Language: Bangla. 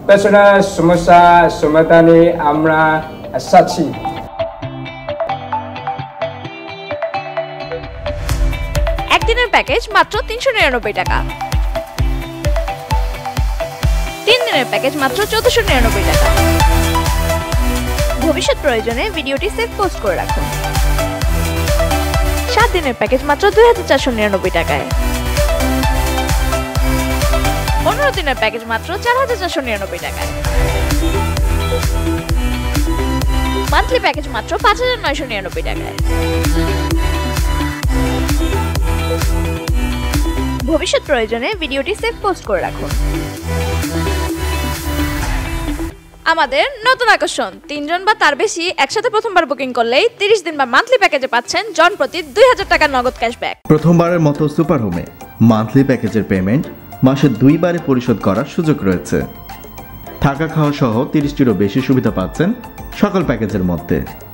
পেছনের সমস্যা সমাধানে আমরা আছি। একদিনের প্যাকেজ মাত্র ৩৯৯ টাকা, ৩ দিনের প্যাকেজ মাত্র ১৪৯৯ টাকা। ভবিষ্যৎ প্রয়োজনে ভিডিওটি সেভ পোস্ট করে রাখুন। ৭ দিনের প্যাকেজ মাত্র ২৪৯৯ টাকায়, ১৫ দিনের প্যাকেজ মাত্র ৪৪৯৯ টাকায়, মান্থলি প্যাকেজ মাত্র ৫৯৯৯ টাকায়। ভবিষ্যৎ প্রয়োজনে ভিডিওটি সেভ পোস্ট করে রাখুন। আমাদের নতুন আকর্ষণ, ৩ জন বা তার বেশি একসাথে প্রথমবার বুকিং করলেই ৩০ দিন বা মান্থলি প্যাকেজে পাচ্ছেন জন প্রতি ২০০০ টাকা নগদ ক্যাশব্যাক। প্রথমবারের মতো সুপার হোমে মান্থলি প্যাকেজের পেমেন্ট মাসে 2 বারে পরিশোধ করার সুযোগ রয়েছে। থাকা খাওয়া সহ 30টিরও বেশি সুবিধা পাচ্ছেন সকল প্যাকেজের মধ্যে।